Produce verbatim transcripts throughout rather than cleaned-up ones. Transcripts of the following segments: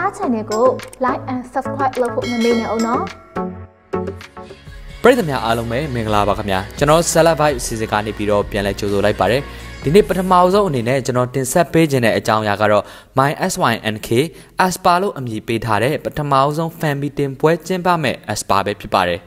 Star Channel ကို Like and Subscribe လုပ်ဖို့မမေ့နဲ့အောင်နော်ပရိသတ်များအားလုံးပဲမင်္ဂလာပါခင်ဗျာကျွန်တော် Salad Vibe စီစဉ်ကနေပြီးတော့ပြန်လဲကြိုဆိုလိုက်ပါတယ်ဒီနေ့ပထမဆုံးအနေနဲ့ကျွန်တော်တင်ဆက်ပေးခြင်းတဲ့အကြောင်းအရာကတော့ My အက်စ် ဝိုင် အန် ကေ Aespa လို့အမည်ပေးထားတဲ့ပထမဆုံး Fan Meeting ပွဲကျင်းပမဲ့ Aespa ပဲဖြစ်ပါတယ်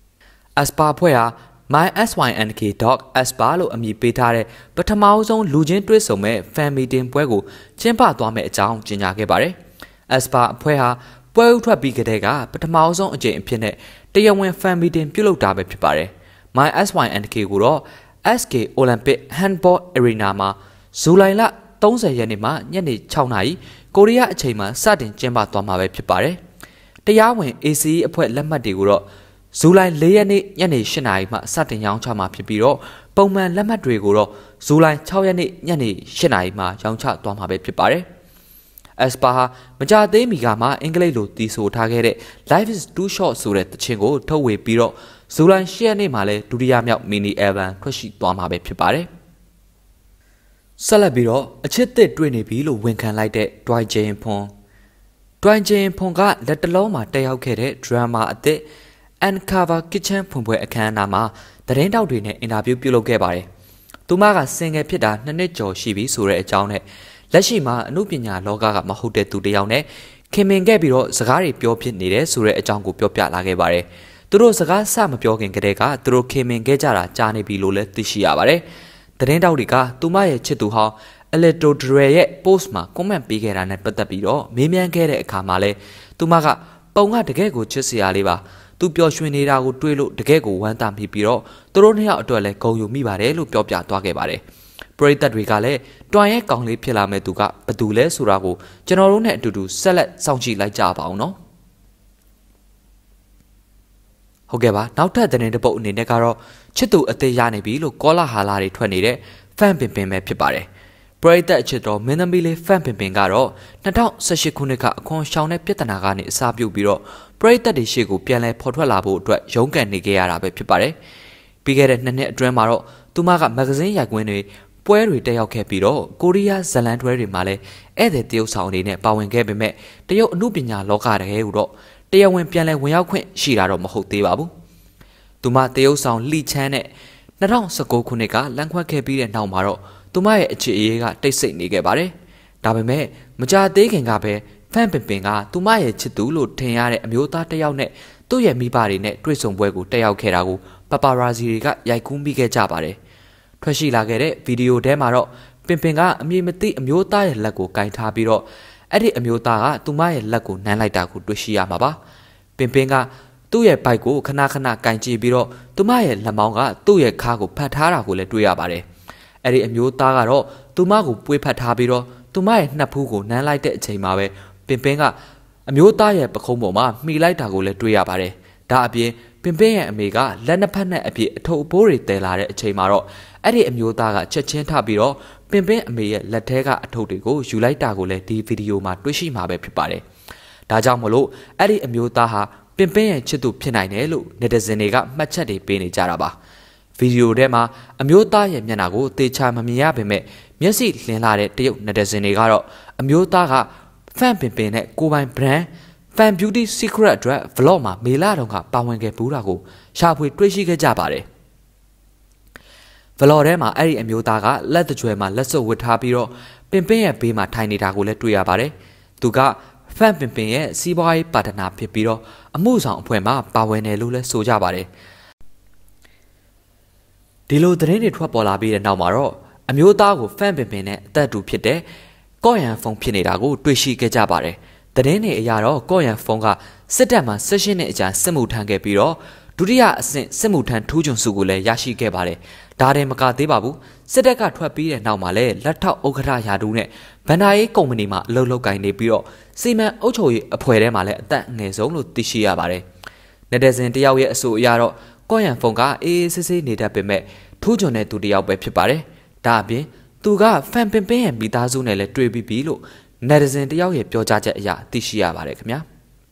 Aespa ဖွဲ့ဟာ My အက်စ် ဝိုင် အန် ကေ dot aespa လို့အမည်ပေးထားတဲ့ပထမဆုံးလူချင်းတွေ့ဆုံမဲ့ Fan Meeting ပွဲကိုကျင်းပသွားမယ့်အကြောင်းကြေညာခဲ့ပါတယ် Aespa အဖွဲ့ဟာပွဲဥထွက်ပြီးကတည်းကပထမဆုံးအကြိမ်အဖြစ်နဲ့တရားဝင် Fan Meeting ပြုလုပ်တာပဲဖြစ်ပါတယ် My အက်စ် ဝိုင် အန် ကေ ကိုတော့ เอส เค Olympic Handball Arena မှာဇူလိုင်လသြဂုတ်ရက်နေ့မှာညနေ၆နာရီကိုရီးယားအချိန်မှာစတင်ကျင်းပသွားမှာပဲဖြစ်ပါတယ်။တရားဝင် အေ စီ အီ အဖွဲ့လက်မှတ်တွေကိုတော့ဇူလိုင်၄ရက်နေ့ညနေ၈နာရီမှစတင်ရောင်းချမှာဖြစ်ပြီးတော့ပုံမှန်လက်မှတ်တွေကိုတော့ဇူလိုင်၆ရက်နေ့ညနေ၈နာရီမှရောင်းချသွားမှာပဲဖြစ်ပါတယ်။ Aespa ဟာမကြသေးမီကမှအင်္ဂလိပ်လိုတည်ဆိုထားခဲ့တဲ့ Life is too short ဆိုတဲ့သချင်းကိုထုတ်ဝေပြီးတော့ဇူလိုင်၈ရက်နေ့မှာလည်းဒုတိယမြောက် mini album ထွက်ရှိသွားမှာပဲဖြစ်ပါတယ်။ဆက်လက်ပြီးတော့အချစ်သစ်တွေ့နေပြီလို့ဝန်ခံလိုက်တဲ့ Dwai Jae-pon Dwai Jae-pon ကလက်တလုံးမှာတက်ရောက်ခဲ့တဲ့ drama အသစ် Uncover Kitchen ဖွင့်ပွဲအခမ်းအနားမှာသတင်းတောက်တွေနဲ့အင်တာဗျူးပြုလုပ်ခဲ့ပါတယ်။သူမကစင်ငယ်ဖြစ်တာနှစ်နှစ်ကျော်ရှိပြီဆိုတဲ့အကြောင်းနဲ့လက်ရှိမှာအမှုပညာလောကကမဟုတ်တဲ့သူတစ်ယောက်နဲ့ခင်မင်ခဲ့ပြီးတော့စကားတွေပြောဖြစ်နေတယ်ဆိုတဲ့အကြောင်းကိုပြောပြလာခဲ့ပါတယ်။သူတို့စကားစမပြောခင်ကတည်းကသူတို့ခင်မင်ခဲ့ကြတာကြားနေပြီလို့လည်းသိရှိရပါတယ်။သတင်းတောက်တွေကသူမရဲ့ချစ်သူဟောင်း Electro Dre ရဲ့ post မှာ comment ပေးခဲ့တာနဲ့ပတ်သက်ပြီးတော့မေးမြန်းခဲ့တဲ့အခါမှာလဲသူမကပုံကတကယ်ကိုချစ်စရာလေးပါသူပျော်ရွှင်နေတာကိုတွေးလို့တကယ်ကိုဝမ်းသာမိပြီးတော့သူတို့နှစ်ယောက်အတွက်လည်းဂုဏ်ယူမိပါတယ်လို့ပြောပြသွားခဲ့ပါတယ်ပရိသတ်တွေကလည်းတွန်ရဲ့ကောင်းလေးဖြစ်လာမဲ့သူကဘသူလဲဆိုတာကိုကျွန်တော်တို့နဲ့အတူတူဆက်လက်စောင့်ကြည့်လိုက်ကြပါအောင်နော်ဟုတ်ကဲ့ပါနောက်ထပ်သတင်းတစ်ပုဒ်အနေနဲ့ကတော့ချစ်သူအသေးရနေပြီလို့ကောလာဟာလာတွေထွက်နေတဲ့ fan ပင်ပင်ပဲဖြစ်ပါတယ်ပရိသတ်အချစ်တော်မင်းသမီးလေး fan ပင်ပင်ကတော့၂၀၁၈ခုနှစ်ကအခွန်ရှောင်တဲ့ပြဿနာကနေအစားပြုတ်ပြီးတော့ပရိသတ်တွေရှေ့ကိုပြန်လဲဖော်ထွက်လာဖို့အတွက်ရုန်းကန်နေခဲ့ရတာပဲဖြစ်ပါတယ်ပြီးခဲ့တဲ့နှစ်နှစ်အတွင်းမှာတော့သူမကမဂ္ဂဇင်းရိုက်ကွင်းတွေပွဲတွေတက်ရောက်ခဲ့ပြီးတော့ကိုရီးယားဇလန်တွဲတွေမှာလည်းဧည့်သည်တရုတ်ဆောင်အနေနဲ့ပါဝင်ခဲ့ပေမဲ့တရုတ်အမှုပညာလောကတကယ်ကိုတော့တရားဝင်ပြန်လဲဝင်ရောက်ခွင့်ရှိတာတော့မဟုတ်သေးပါဘူး။သူမတရုတ်ဆောင်လှိချမ်းနဲ့၂၀၁၉ခုနှစ်ကလမ်းခွဲခဲ့ပြီးတဲ့နောက်မှာတော့သူမရဲ့အခြေအေးကတိတ်ဆိတ်နေခဲ့ပါတယ်။ဒါပေမဲ့မကြသေးခင်ကပဲဖန်ပင်ပင်ကသူမရဲ့ချစ်သူလို့ထင်ရတဲ့အမျိုးသားတစ်ယောက်နဲ့သူ့ရဲ့မိဘတွေနဲ့တွေ့ဆုံပွဲကိုတက်ရောက်ခဲ့တာကိုပပရာဇီတွေကရိုက်ကူးမိခဲ့ကြပါတယ်။ထွက်ရှိလာခဲ့တဲ့ဗီဒီယိုထဲမှာတော့ပင်ပင်ကအမည်မသိအမျိုးသားရဲ့လက်ကိုကင်ထားပြီးတော့အဲ့ဒီအမျိုးသားကသူမရဲ့လက်ကိုနမ်းလိုက်တာကိုတွေ့ရှိရမှာပါပင်ပင်ကသူ့ရဲ့ဘိုက်ကိုခဏခဏကင်ကြည့်ပြီးတော့သူမရဲ့လက်မောင်းကသူ့ရဲ့ခါကိုဖတ်ထားတာကိုလည်းတွေ့ရပါတယ်အဲ့ဒီအမျိုးသားကတော့သူမကိုပွေးဖတ်ထားပြီးတော့သူမရဲ့နှက်ဖူးကိုနမ်းလိုက်တဲ့အချိန်မှာပဲပင်ပင်ကအမျိုးသားရဲ့ပခုံးပေါ်မှာမှီလိုက်တာကိုလည်းတွေ့ရပါတယ်ဒါအပြင်ပင်ပင်ရဲ့အမေကလက်နှစ်ဖက်နဲ့အပြည့်အထုပ်အပိုးတွေတည်လာတဲ့အချိန်မှာတော့အဲ့ဒီအမျိုးသားကချက်ချင်းထပြီးတော့ပင်ပင်အမေရဲ့လက်ထဲကအထုပ်တွေကိုယူလိုက်တာကိုလည်းဒီဗီဒီယိုမှာတွေ့ရှိမှာပဲဖြစ်ပါတယ်။ဒါကြောင့်မလို့အဲ့ဒီအမျိုးသားဟာပင်ပင်ရဲ့ချစ်သူဖြစ်နိုင်တယ်လို့နေတဇင်တွေကမှတ်ချက်တွေပေးနေကြတာပါ။ဗီဒီယိုထဲမှာအမျိုးသားရဲ့မျက်နှာကိုသေချာမမြင်ရပေမဲ့မျက်စိလင်းလာတဲ့တရုတ်နေတဇင်တွေကတော့အမျိုးသားကဖန်ပင်ပင်နဲ့ကိုပိုင် brand Fan Beauty Secret အတွက် vlog မှာမေလာတုန်းကပါဝင်ခဲ့ဘူးတာကိုရှာဖွေတွေ့ရှိခဲ့ကြပါတယ်။ vlog ထဲမှာအဲ့ဒီအမျိုးသားကလက်တကြွယ်မှာလက်စွပ်ဝတ်ထားပြီးတော့ပင်ပင်ရဲ့ဘေးမှာထိုင်နေတာကိုလည်းတွေ့ရပါတယ်။သူက Fan ပင်ပင်ရဲ့စီးပွားရေးပါတနာဖြစ်ပြီးတော့အမှုဆောင်အဖွဲ့မှာပါဝင်တယ်လို့လည်းဆိုကြပါတယ်။ဒီလိုသတင်းတွေထွက်ပေါ်လာပြီးတဲ့နောက်မှာတော့အမျိုးသားကို Fan ပင်ပင်နဲ့အသက်တူဖြစ်တဲ့ကော့ရန်ဖုန်းဖြစ်နေတာကိုတွေ့ရှိခဲ့ကြပါတယ်။သတင်းတွေအရတော့ကော့ရန်ဖုန်းကစစ်တပ်မှာ၁၈နှစ်အကြာစစ်မှုထမ်းခဲ့ပြီးတော့ဒုတိယအဆင့်စစ်မှုထမ်းထူးချွန်စုကိုလည်းရရှိခဲ့ပါတယ်။ဒါတည်းမကသေးပါဘူး။စစ်တပ်ကထွက်ပြီးတဲ့နောက်မှာလည်းလက်ထောက်ဥက္ကဋ္ဌရာထူးနဲ့ဗန်ဒါရေးကုမ္ပဏီမှာအလုပ်လုပ်ကိုင်နေပြီးတော့စီမံအုပ်ချုပ်ရေးအဖွဲ့ထဲမှာလည်းအသက်အငယ်ဆုံးလို့သိရှိရပါတယ်။နေတဇင်တယောက်ရဲ့အဆိုအရတော့ကော့ရန်ဖုန်းကအေးအေးဆေးဆေးနေတတ်ပေမဲ့ထူးချွန်တဲ့သူတယောက်ပဲဖြစ်ပါတယ်။ဒါအပြင်သူကဖန်ပင်ပင်ရဲ့မိသားစုနဲ့လည်းတွေ့ပြီးပြီလို့နေတဇင်တယောက်ရဲ့ပြောကြားချက်အရသိရှိရပါတယ်ခင်ဗျာ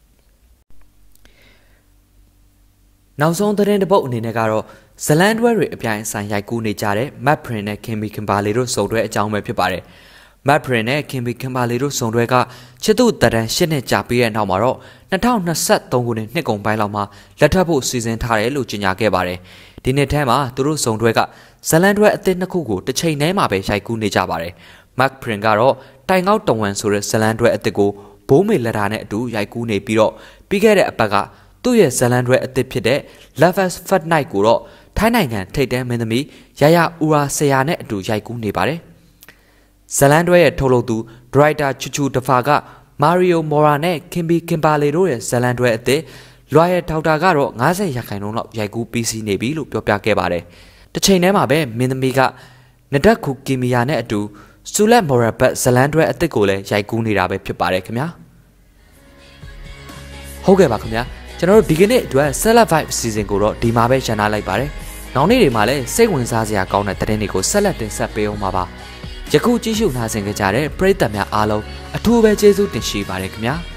နောက်ဆုံးသတင်းတစ်ပုဒ်အနေနဲ့ကတော့ဇလန်တွဲတွေအပြိုင်ဆိုင်ရိုက်ကူးနေကြတဲ့ Matt Prin နဲ့ Kimmy Kimberly တို့စုံတွဲအကြောင်းပဲဖြစ်ပါတယ်မတ်ပရင်နဲ့ခင်ဘီခင်ဘာလီတို့စုံတွဲကချစ်သူတရန်ရှစ်နှစ်ကြာပြီးတဲ့နောက်မှာတော့၂၀၂၃ခုနှစ်နှစ်ကုန်ပိုင်းလောက်မှာလက်ထပ်ဖို့စီစဉ်ထားတယ်လို့ကြေညာခဲ့ပါတယ်။ဒီနှစ်ထဲမှာသူတို့စုံတွဲကဇလန်တွဲအသစ်နှစ်ခုကိုတစ်ချိန်တည်းမှာပဲရိုက်ကူးနေကြပါတယ်။မတ်ပရင်ကတော့တိုင်ငေါက်တဝန်ဆိုတဲ့ဇလန်တွဲအသစ်ကိုဘိုးမေလက်တာနဲ့အတူရိုက်ကူးနေပြီးတော့ပြီးခဲ့တဲ့အပတ်ကသူ့ရဲ့ဇလန်တွဲအသစ်ဖြစ်တဲ့ Lovers Fat Night ကိုတော့ထိုင်းနိုင်ငံထိပ်တန်းမင်းသမီးရရဦးရာဆရာနဲ့အတူရိုက်ကူးနေပါတယ်။ဇလန်တွဲရဲ့ထုတ်လုပ်သူဒရိုက်တာချူချူတဖာကမာရီယိုမော်ရာနဲ့ခင်ဘီခင်ဘာလီတို့ရဲ့ဇလန်တွဲအသစ်လွာရဲ့ဒေါက်တာကတော့၅၀ရာခိုင်နှုန်းလောက်ရိုက်ကူးပြီးစီးနေပြီလို့ပြောပြခဲ့ပါတယ်။တစ်ချိန်တည်းမှာပဲမင်းသမီးကနဒက်ခုကီမီယာနဲ့အတူဆူလက်မော်ရာဘတ်ဇလန်တွဲအသစ်ကိုလည်းရိုက်ကူးနေတာပဲဖြစ်ပါတယ်ခင်ဗျာ။ဟုတ်ကဲ့ပါခင်ဗျာ။ကျွန်တော်တို့ဒီကနေ့အတွက် Celeb Vibe Season ကိုတော့ဒီမှာပဲရှင်းထားလိုက်ပါတယ်။နောက်နေ့တွေမှာလည်းစိတ်ဝင်စားစရာကောင်းတဲ့သတင်းတွေကိုဆက်လက်တင်ဆက်ပေးအောင်ပါပါ။ယခုကြည့်ရှုနားဆင်ကြတဲ့ပရိသတ်များအားလုံးအထူးပဲကျေးဇူးတင်ရှိပါတယ်ခင်ဗျာ။